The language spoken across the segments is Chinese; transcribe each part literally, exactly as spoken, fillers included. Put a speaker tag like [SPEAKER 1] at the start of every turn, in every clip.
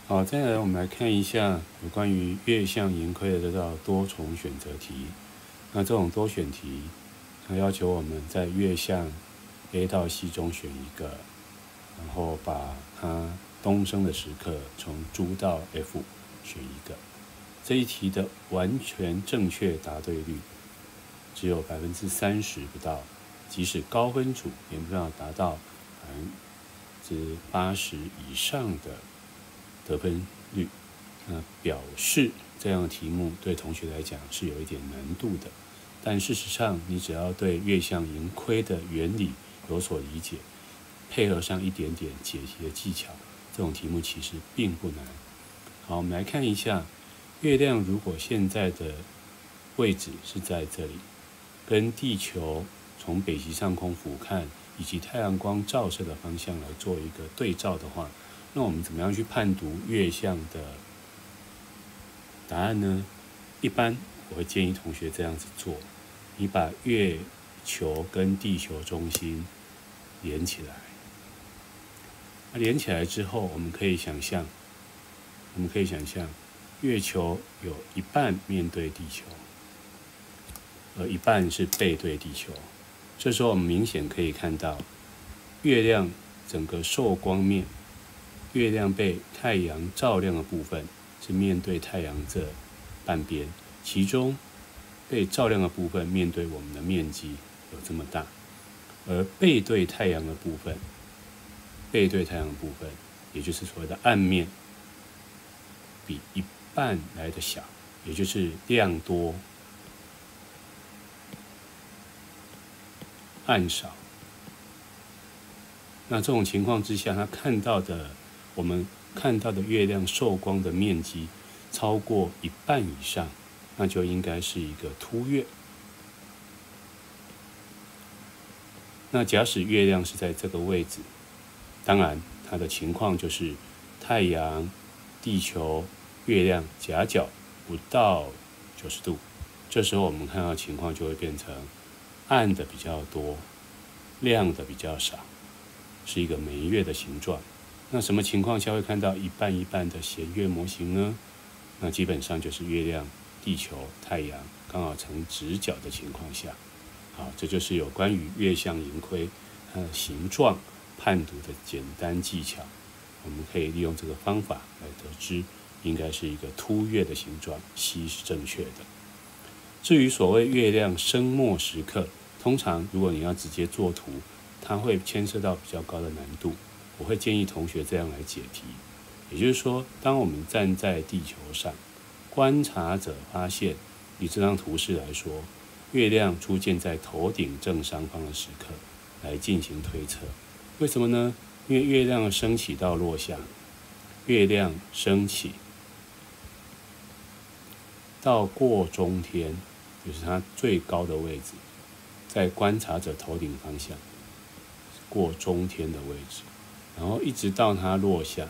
[SPEAKER 1] 好，再来我们来看一下有关于月相盈亏的这道多重选择题。那这种多选题，它要求我们在月相 A 到 C 中选一个，然后把它东升的时刻从 D 到 F 选一个。这一题的完全正确答对率只有百分之三十不到，即使高分组也不要达到百分之八十以上的得分率，那表示这样的题目对同学来讲是有一点难度的。但事实上，你只要对月相盈亏的原理有所理解，配合上一点点解题的技巧，这种题目其实并不难。好，我们来看一下，月亮如果现在的位置是在这里，跟地球从北极上空俯瞰以及太阳光照射的方向来做一个对照的话，那我们怎么样去判读月相的答案呢？一般我会建议同学这样子做，你把月球跟地球中心连起来，那连起来之后，我们可以想象，我们可以想象，月球有一半面对地球，而一半是背对地球。这时候我们明显可以看到，月亮整个受光面，月亮被太阳照亮的部分是面对太阳这半边，其中被照亮的部分面对我们的面积有这么大，而背对太阳的部分，背对太阳的部分，也就是所谓的暗面，比一半来的小，也就是亮多暗少。那这种情况之下，他看到的我们看到的月亮受光的面积超过一半以上，那就应该是一个凸月。那假使月亮是在这个位置，当然它的情况就是太阳、地球、月亮夹角不到九十度，这时候我们看到情况就会变成暗的比较多，亮的比较少，是一个眉月的形状。那什么情况下会看到一半一半的弦月模型呢？那基本上就是月亮、地球、太阳刚好成直角的情况下。好，这就是有关于月相盈亏它的形状判读的简单技巧。我们可以利用这个方法来得知，应该是一个凸月的形状，C是正确的。至于所谓月亮升没时刻，通常如果你要直接做图，它会牵涉到比较高的难度。我会建议同学这样来解题，也就是说，当我们站在地球上，观察者发现，以这张图示来说，月亮出现在头顶正上方的时刻，来进行推测。为什么呢？因为月亮升起到落下，月亮升起到过中天，就是它最高的位置，在观察者头顶方向，过中天的位置，然后一直到它落下。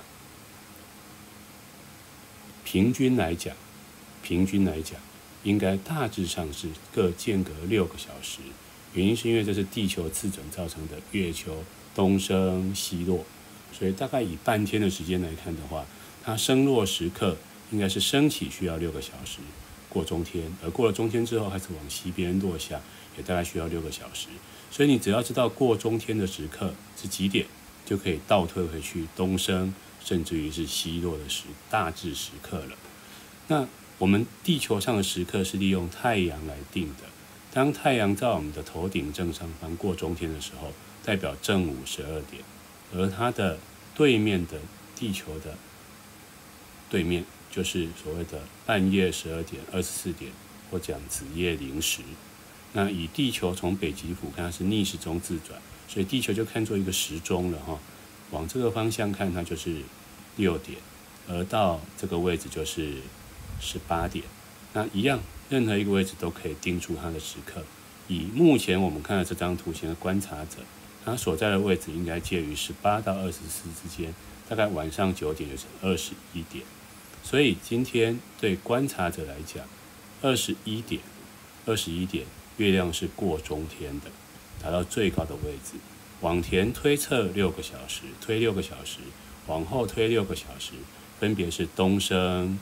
[SPEAKER 1] 平均来讲，平均来讲，应该大致上是各间隔六个小时。原因是因为这是地球自转造成的月球东升西落，所以大概以半天的时间来看的话，它升落时刻应该是升起需要六个小时，过中天，而过了中天之后还是往西边落下，也大概需要六个小时。所以你只要知道过中天的时刻是几点，就可以倒退回去东升，甚至于是西落的时大致时刻了。那我们地球上的时刻是利用太阳来定的。当太阳在我们的头顶正上方过中天的时候，代表正午十二点，而它的对面的地球的对面就是所谓的半夜十二点、二十四点，或讲子夜零时。那以地球从北极俯瞰，它是逆时钟自转，所以地球就看作一个时钟了哈。往这个方向看，它就是六点，而到这个位置就是十八点。那一样，任何一个位置都可以定出它的时刻。以目前我们看的这张图形的观察者，他所在的位置应该介于十八到二十四之间，大概晚上九点就是二十一点。所以今天对观察者来讲，二十一点，二十一点，月亮是过中天的，达到最高的位置。往前推测六个小时，推六个小时，往后推六个小时， 分别是东升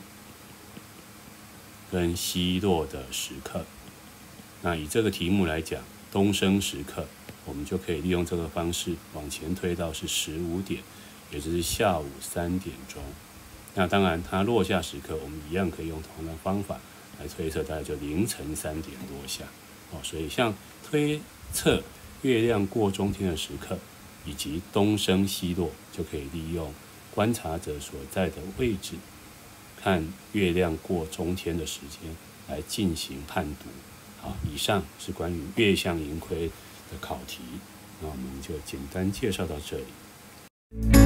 [SPEAKER 1] 跟西落的时刻。那以这个题目来讲，东升时刻，我们就可以利用这个方式往前推到是十五点，也就是下午三点钟。那当然，它落下时刻，我们一样可以用同样的方法来推测，大概就凌晨三点落下。哦，所以像推测月亮过中天的时刻，以及东升西落，就可以利用观察者所在的位置，看月亮过中天的时间来进行判读。好，以上是关于月相盈亏的考题，那我们就简单介绍到这里。